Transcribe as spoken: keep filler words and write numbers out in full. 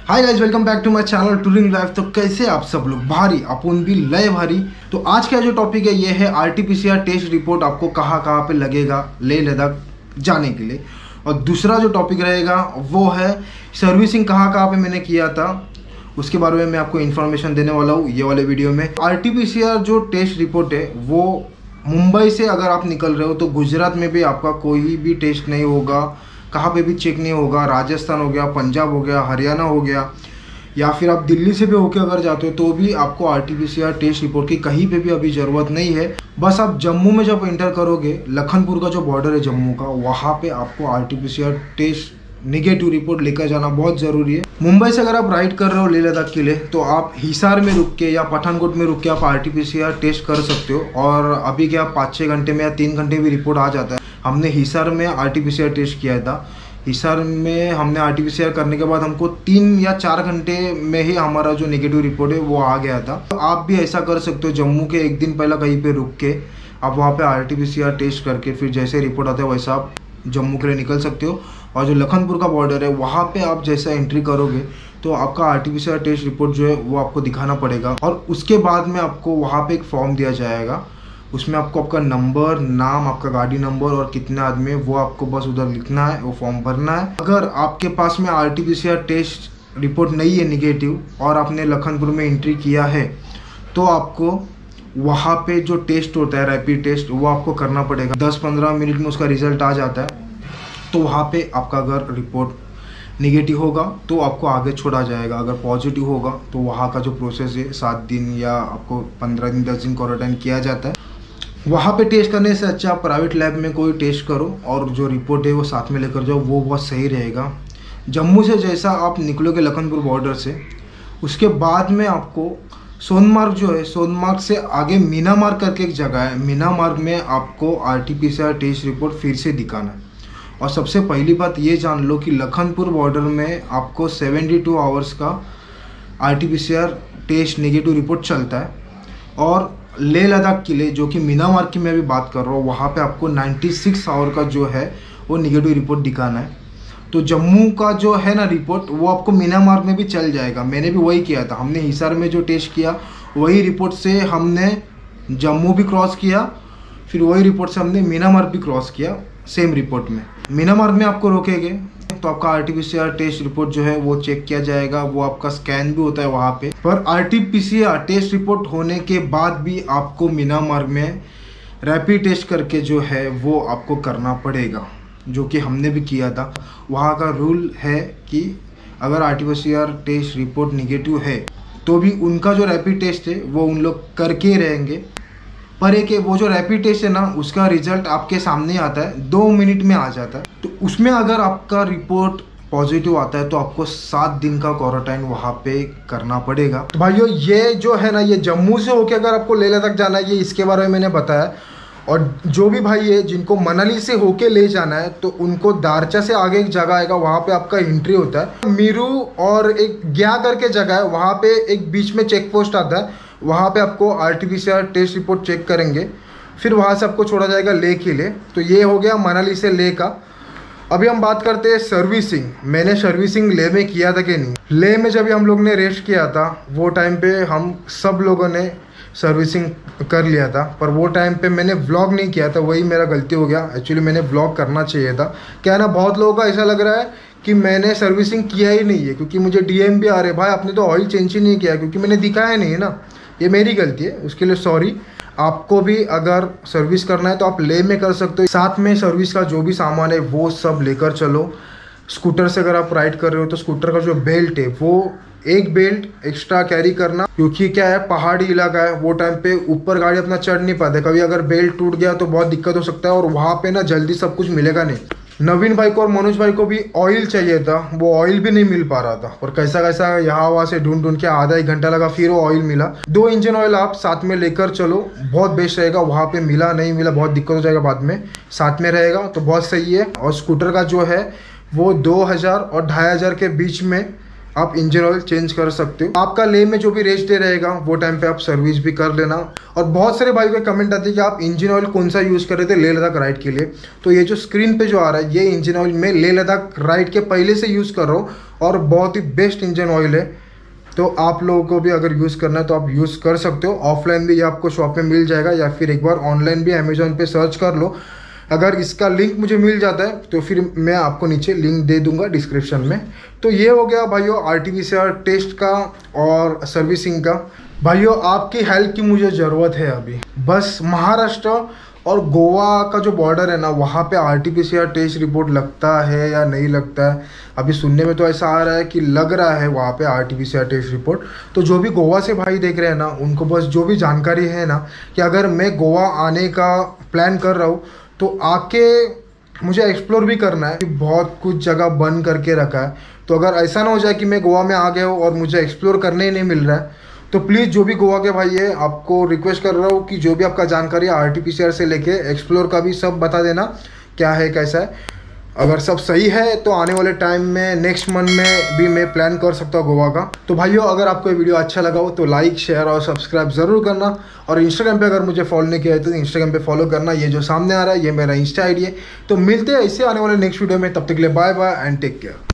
Hi guys, welcome back to my channel touring life. तो कैसे आप सब लोग? भारी अपन भी लय भारी। तो आज का जो टॉपिक है ये है आरटीपीसीआर टेस्ट रिपोर्ट आपको कहाँ कहाँ पे लगेगा लेह लद्दाख जाने के लिए। और दूसरा जो टॉपिक रहेगा वो है सर्विसिंग कहाँ कहाँ पे मैंने किया था, उसके बारे में मैं आपको इन्फॉर्मेशन देने वाला हूँ ये वाले वीडियो में। आरटीपीसीआर जो टेस्ट रिपोर्ट है वो मुंबई से अगर आप निकल रहे हो तो गुजरात में भी आपका कोई भी टेस्ट नहीं होगा, कहाँ पे भी चेक नहीं होगा। राजस्थान हो गया, पंजाब हो गया, हरियाणा हो गया, या फिर आप दिल्ली से भी होके अगर जाते हो तो भी आपको आरटीपीसीआर टेस्ट रिपोर्ट की कहीं पे भी अभी ज़रूरत नहीं है। बस आप जम्मू में जब एंटर करोगे, लखनपुर का जो बॉर्डर है जम्मू का, वहाँ पे आपको आरटीपीसीआर टेस्ट निगेटिव रिपोर्ट लेकर जाना बहुत ज़रूरी है। मुंबई से अगर आप राइड कर रहे हो लेह लद्दाख के लिए तो आप हिसार में रुक के या पठानकोट में रुक के आप आरटीपीसीआर टेस्ट कर सकते हो। और अभी क्या पाँच छः घंटे में या तीन घंटे में रिपोर्ट आ जाता है। हमने हिसार में आरटीपीसीआर टेस्ट किया था। हिसार में हमने आरटीपीसीआर करने के बाद हमको तीन या चार घंटे में ही हमारा जो नेगेटिव रिपोर्ट है वो आ गया था। तो आप भी ऐसा कर सकते हो, जम्मू के एक दिन पहले कहीं पे रुक के आप वहाँ पे आरटीपीसीआर टेस्ट करके फिर जैसे रिपोर्ट आता है वैसा आप जम्मू के लिए निकल सकते हो। और जो लखनपुर का बॉर्डर है वहाँ पे आप जैसा एंट्री करोगे तो आपका आरटीपीसीआर टेस्ट रिपोर्ट जो है वो आपको दिखाना पड़ेगा। और उसके बाद में आपको वहाँ पे एक फॉर्म दिया जाएगा, उसमें आपको आपका नंबर, नाम, आपका गाड़ी नंबर और कितने आदमी है वो आपको बस उधर लिखना है, वो फॉर्म भरना है। अगर आपके पास में आरटीपीसीआर टेस्ट रिपोर्ट नहीं है निगेटिव और आपने लखनपुर में एंट्री किया है तो आपको वहाँ पे जो टेस्ट होता है रैपिड टेस्ट वो आपको करना पड़ेगा। दस पंद्रह मिनट में उसका रिजल्ट आ जाता है। तो वहाँ पे आपका अगर रिपोर्ट निगेटिव होगा तो आपको आगे छोड़ा जाएगा, अगर पॉजिटिव होगा तो वहाँ का जो प्रोसेस है सात दिन या आपको पंद्रह दिन दस दिन क्वारंटाइन किया जाता है। वहाँ पे टेस्ट करने से अच्छा आप प्राइवेट लैब में कोई टेस्ट करो और जो रिपोर्ट है वो साथ में लेकर जाओ, वो बहुत सही रहेगा। जम्मू से जैसा आप निकलोगे लखनपुर बॉर्डर से, उसके बाद में आपको सोनमार्ग जो है, सोनमार्ग से आगे मीनामार्ग करके एक जगह है, मीनामार्ग में आपको आरटीपीसीआर टेस्ट रिपोर्ट फिर से दिखाना है। और सबसे पहली बात ये जान लो कि लखनपुर बॉर्डर में आपको बहत्तर आवर्स का आरटीपीसीआर टेस्ट नेगेटिव रिपोर्ट चलता है। और लेह लद्दाख के लिए जो कि मीनामार्ग की मैं अभी बात कर रहा हूँ वहाँ पे आपको छियानवे आवर का जो है वो नेगेटिव रिपोर्ट दिखाना है। तो जम्मू का जो है ना रिपोर्ट वो आपको मीनामार्ग में भी चल जाएगा। मैंने भी वही किया था, हमने हिसार में जो टेस्ट किया वही रिपोर्ट से हमने जम्मू भी क्रॉस किया, फिर वही रिपोर्ट से हमने मीनामार्ग भी क्रॉस किया सेम रिपोर्ट में। मीनामार्ग में आपको रोकेंगे तो आपका आरटीपीसीआर टेस्ट रिपोर्ट जो है वो चेक किया जाएगा, वो आपका स्कैन भी होता है वहाँ पे। पर आरटीपीसीआर टेस्ट रिपोर्ट होने के बाद भी आपको मीनामार्ग में रैपिड टेस्ट करके जो है वो आपको करना पड़ेगा, जो कि हमने भी किया था। वहाँ का रूल है कि अगर आरटीपीसीआर टेस्ट रिपोर्ट निगेटिव है तो भी उनका जो रैपिड टेस्ट है वो उन लोग करके रहेंगे। पर एक वो जो रैपिड टेस्ट है ना उसका रिजल्ट आपके सामने आता है, दो मिनट में आ जाता है। तो उसमें अगर आपका रिपोर्ट पॉजिटिव आता है तो आपको सात दिन का क्वारंटाइन वहाँ पे करना पड़ेगा। तो भाइयों ये जो है ना, ये जम्मू से होके अगर आपको लेह लद्दाख जाना है, ये इसके बारे में मैंने बताया। और जो भी भाई है जिनको मनाली से होके ले जाना है तो उनको दारचा से आगे एक जगह आएगा, वहाँ पे आपका एंट्री होता है। मीरू और एक ग्या करके जगह है, वहाँ पे एक बीच में चेक पोस्ट आता है, वहाँ पे आपको आरटीपीसीआर टेस्ट रिपोर्ट चेक करेंगे, फिर वहाँ से आपको छोड़ा जाएगा लेह के लिए। तो ये हो गया मनाली से लेह का। अभी हम बात करते हैं सर्विसिंग। मैंने सर्विसिंग लेह में किया था कि नहीं। लेह में जब हम लोग ने रेस्ट किया था वो टाइम पे हम सब लोगों ने सर्विसिंग कर लिया था, पर वो टाइम पे मैंने व्लॉग नहीं किया था, वही मेरा गलती हो गया। एक्चुअली मैंने व्लॉग करना चाहिए था। क्या ना, बहुत लोगों का ऐसा लग रहा है कि मैंने सर्विसिंग किया ही नहीं है, क्योंकि मुझे डीएम भी आ रहे, भाई आपने तो ऑयल चेंज ही नहीं किया, क्योंकि मैंने दिखाया नहीं है ना। ये मेरी गलती है, उसके लिए सॉरी। आपको भी अगर सर्विस करना है तो आप लेह में कर सकते हो। साथ में सर्विस का जो भी सामान है वो सब लेकर चलो। स्कूटर से अगर आप राइड कर रहे हो तो स्कूटर का जो बेल्ट है वो एक बेल्ट एक्स्ट्रा कैरी करना, क्योंकि क्या है पहाड़ी इलाका है, वो टाइम पे ऊपर गाड़ी अपना चढ़ नहीं पाते। कभी अगर बेल्ट टूट गया तो बहुत दिक्कत हो सकता है और वहाँ पे ना जल्दी सब कुछ मिलेगा नहीं। नवीन भाई को और मनोज भाई को भी ऑयल चाहिए था, वो ऑयल भी नहीं मिल पा रहा था। और कैसा कैसा यहाँ वहाँ से ढूंढ ढूंढ के आधा एक घंटा लगा, फिर वो ऑयल मिला। दो इंजन ऑयल आप साथ में लेकर चलो, बहुत बेस्ट रहेगा। वहाँ पे मिला नहीं मिला बहुत दिक्कत हो जाएगा बाद में, साथ में रहेगा तो बहुत सही है। और स्कूटर का जो है वो दो हज़ार और ढाई हज़ार के बीच में आप इंजन ऑयल चेंज कर सकते हो। आपका ले में जो भी रेस्ट डे रहेगा वो टाइम पे आप सर्विस भी कर लेना। और बहुत सारे भाई के कमेंट आते हैं कि आप इंजन ऑयल कौन सा यूज़ कर रहे थे लेह लद्दाख राइड के लिए। तो ये जो स्क्रीन पे जो आ रहा है ये इंजन ऑयल मैं लेह लद्दाख राइड के पहले से यूज़ कर रहा हूँ और बहुत ही बेस्ट इंजन ऑयल है। तो आप लोगों को भी अगर यूज़ करना है तो आप यूज़ कर सकते हो। ऑफलाइन भी ये आपको शॉप में मिल जाएगा या फिर एक बार ऑनलाइन भी अमेजोन पे सर्च कर लो। अगर इसका लिंक मुझे मिल जाता है तो फिर मैं आपको नीचे लिंक दे दूंगा डिस्क्रिप्शन में। तो ये हो गया भाइयों R T P C R test का और सर्विसिंग का। भाइयों आपकी हेल्प की मुझे ज़रूरत है अभी। बस महाराष्ट्र और गोवा का जो बॉर्डर है ना वहाँ पे R T P C R test report लगता है या नहीं लगता है। अभी सुनने में तो ऐसा आ रहा है कि लग रहा है वहाँ पे R T P C R test report. तो जो भी गोवा से भाई देख रहे हैं ना उनको बस जो भी जानकारी है ना कि अगर मैं गोवा आने का प्लान कर रहा हूँ तो आके मुझे एक्सप्लोर भी करना है कि बहुत कुछ जगह बंद करके रखा है। तो अगर ऐसा ना हो जाए कि मैं गोवा में आ गया हूँ और मुझे एक्सप्लोर करने ही नहीं मिल रहा है तो प्लीज़ जो भी गोवा के भाई है आपको रिक्वेस्ट कर रहा हूँ कि जो भी आपका जानकारी है R T P C R से लेके एक्सप्लोर का भी सब बता देना क्या है कैसा है। अगर सब सही है तो आने वाले टाइम में नेक्स्ट मंथ में भी मैं प्लान कर सकता हूँ गोवा का। तो भाइयों अगर आपको ये वीडियो अच्छा लगा हो तो लाइक शेयर और सब्सक्राइब ज़रूर करना। और इंस्टाग्राम पे अगर मुझे फॉलो नहीं किया है तो इंस्टाग्राम पे फॉलो करना। ये जो सामने आ रहा है ये मेरा इंस्टा आई डी है। तो मिलते हैं इससे आने वाले नेक्स्ट वीडियो में। तब तक के लिए bye bye and take care.